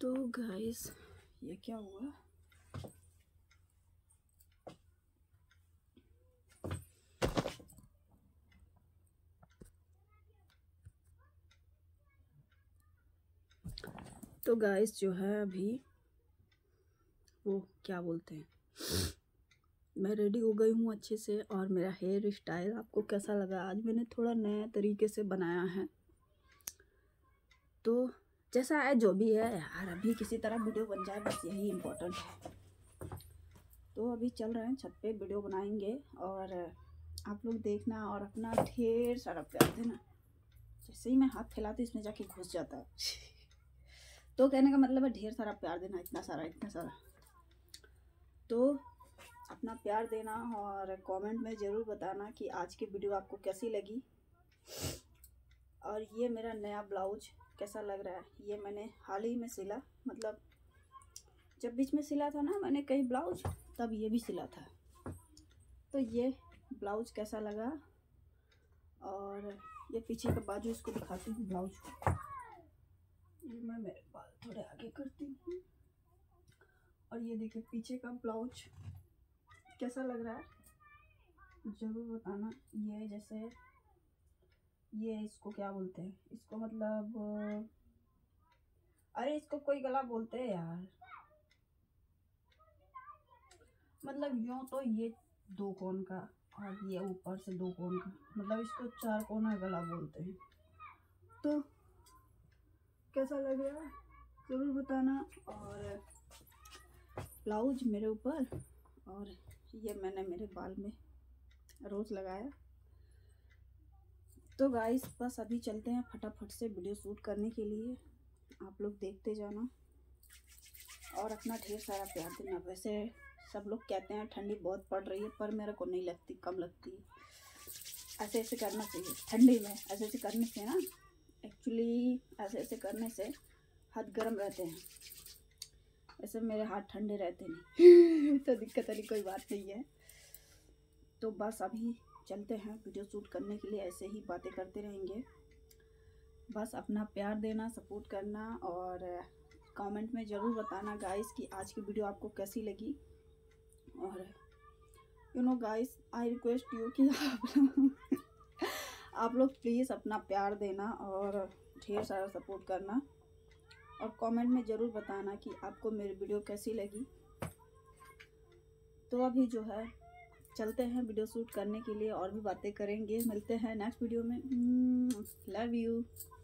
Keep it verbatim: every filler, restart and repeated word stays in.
तो गाइस ये क्या हुआ, तो गाइस जो है अभी वो क्या बोलते हैं, मैं रेडी हो गई हूँ अच्छे से। और मेरा हेयर स्टाइल आपको कैसा लगा? आज मैंने थोड़ा नया तरीके से बनाया है, तो जैसा है जो भी है यार, अभी किसी तरह वीडियो बन जाए बस यही इम्पोर्टेंट है। तो अभी चल रहे हैं छत पे, वीडियो बनाएंगे और आप लोग देखना और अपना ढेर सारा प्यार देना। जैसे ही मैं हाथ फैलाती इसमें जाके घुस जाता है तो कहने का मतलब है ढेर सारा प्यार देना, इतना सारा इतना सारा। तो अपना प्यार देना और कमेंट में ज़रूर बताना कि आज की वीडियो आपको कैसी लगी। और ये मेरा नया ब्लाउज कैसा लग रहा है, ये मैंने हाल ही में सिला, मतलब जब बीच में सिला था ना मैंने कई ब्लाउज, तब ये भी सिला था। तो ये ब्लाउज कैसा लगा, और ये पीछे का बाजू इसको दिखाती हूँ ब्लाउज को। ये मैं मेरे बाल थोड़े आगे करती हूँ, और ये देखिए पीछे का ब्लाउज कैसा लग रहा है ज़रूर बताना। ये जैसे ये इसको क्या बोलते हैं, इसको मतलब अरे इसको कोई गला बोलते हैं यार, मतलब यूँ तो ये दो कोण का और ये ऊपर से दो कोण का, मतलब इसको चार कोना गला बोलते हैं। तो कैसा लग रहा है ज़रूर बताना। और ब्लाउज मेरे ऊपर, और ये मैंने मेरे बाल में रोज़ लगाया। तो गाइस बस अभी चलते हैं फटाफट से वीडियो शूट करने के लिए, आप लोग देखते जाना और अपना ढेर सारा प्यार देना। वैसे सब लोग कहते हैं ठंडी बहुत पड़ रही है, पर मेरे को नहीं लगती, कम लगती है। ऐसे ऐसे करना चाहिए ठंडी में, ऐसे ऐसे करने से ना, एक्चुअली ऐसे ऐसे करने से हाथ गर्म रहते हैं, ऐसे मेरे हाथ ठंडे रहते नहीं तो दिक्कत वाली कोई बात नहीं है। तो बस अभी चलते हैं वीडियो शूट करने के लिए, ऐसे ही बातें करते रहेंगे। बस अपना प्यार देना, सपोर्ट करना और कमेंट में ज़रूर बताना गाइस कि आज की वीडियो आपको कैसी लगी। और you know guys, I request you कि आप आप लोग प्लीज़ अपना प्यार देना और ढेर सारा सपोर्ट करना, और कमेंट में ज़रूर बताना कि आपको मेरी वीडियो कैसी लगी। तो अभी जो है चलते हैं वीडियो शूट करने के लिए, और भी बातें करेंगे। मिलते हैं नेक्स्ट वीडियो में। Love you.